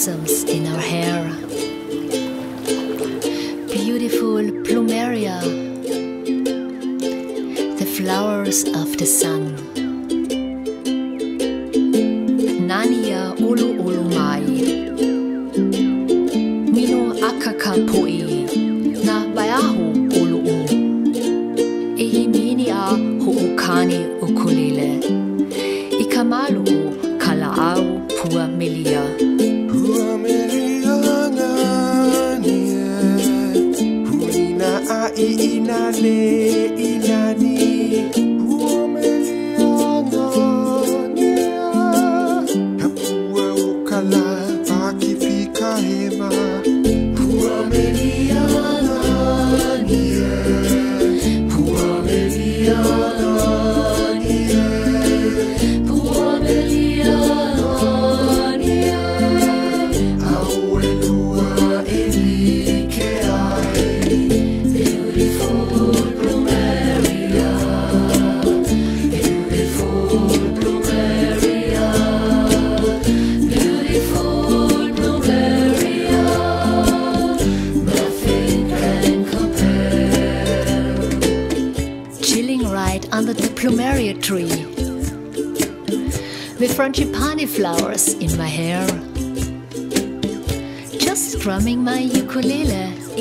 blossoms in our hair. Beautiful Plumeria, the flowers of the sun. Nania ulu ulu mai, mino akaka poi, na baiahu ulu u. Ehi mini a ho'ukani ukulele, ikamalu kalaau Pua Melia. Pua Melia Nani, Puina a inane inani. Pua Melia Nani, Kapua ukala pakifika hema. Pua Melia Nani, Pua Melia Nani, Pua Melia. Under the Plumeria tree, with Frangipani flowers in my hair, just strumming my ukulele.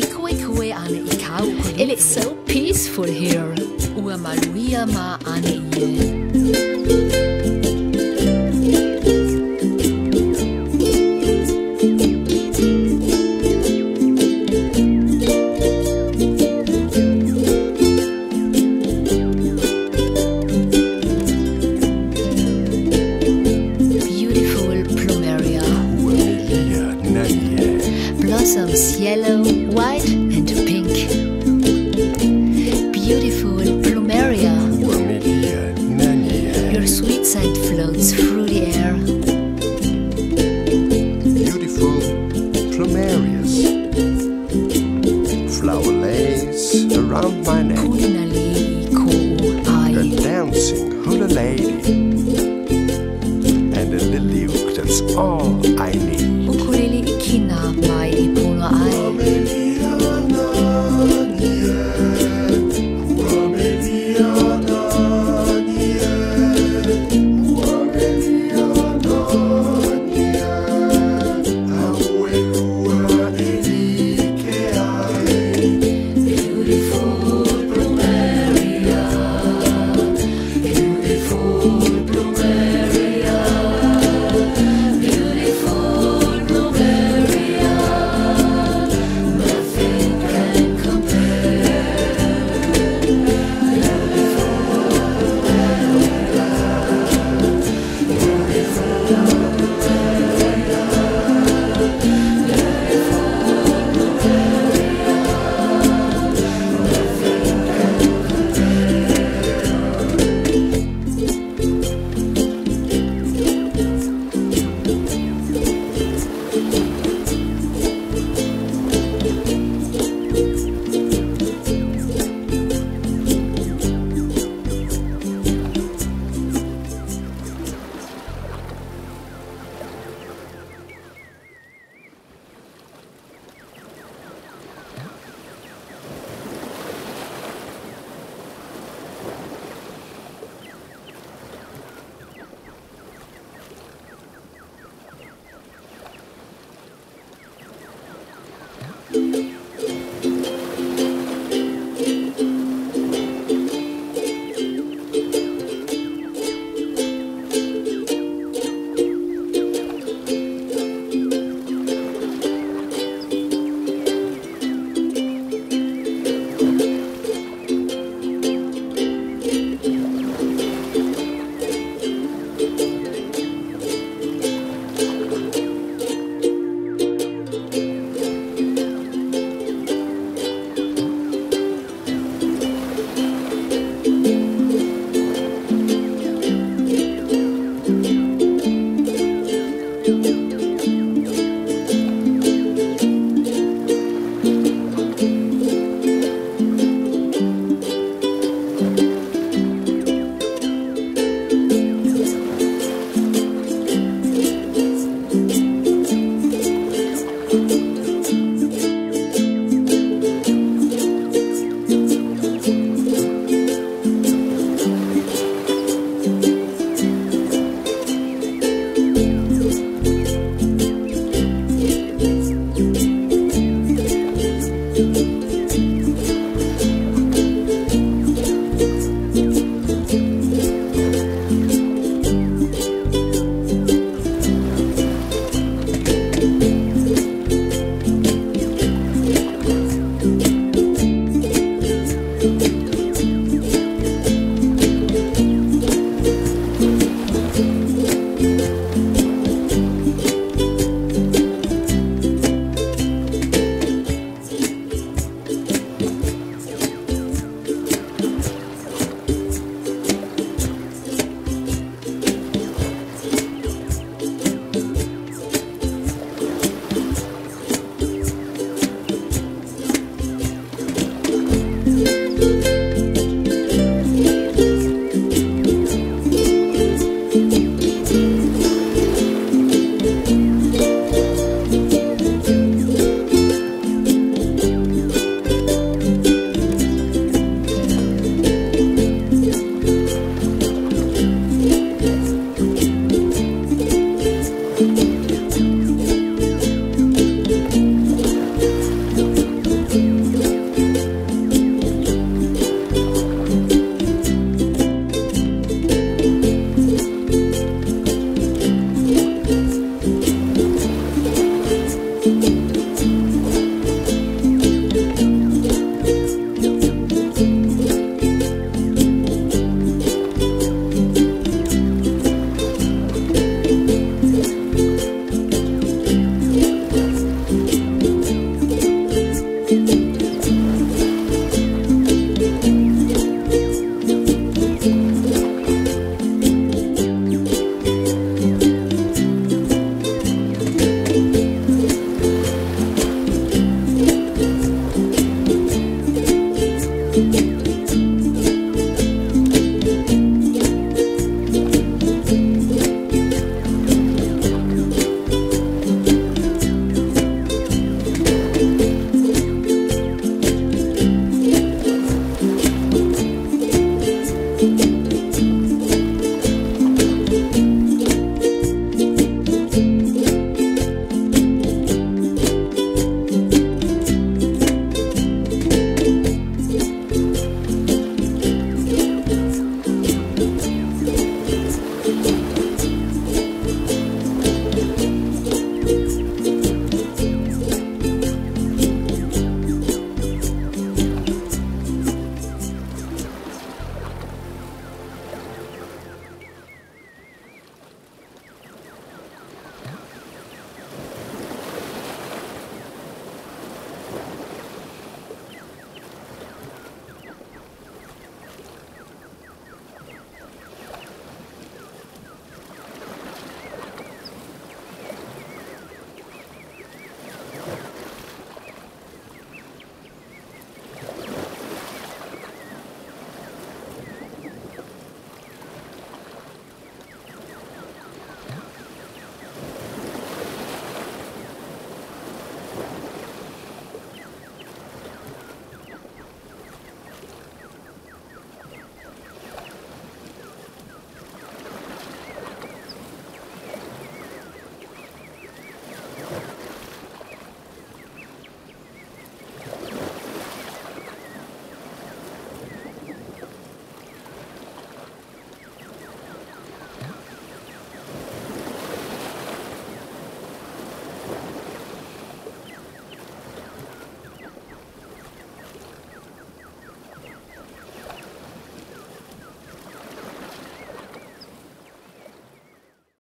It is so peaceful here. Ua maluia ma ane ie. Blossoms yellow, white and pink. Beautiful Plumeria, Pua Melia Nani, your sweet scent floats through the air. beautiful Plumerias, flower lace around my neck, Puninali ko ai. a dancing hula lady, and a lily hook, that's all I need. Ukulele ikina mai I puno ai.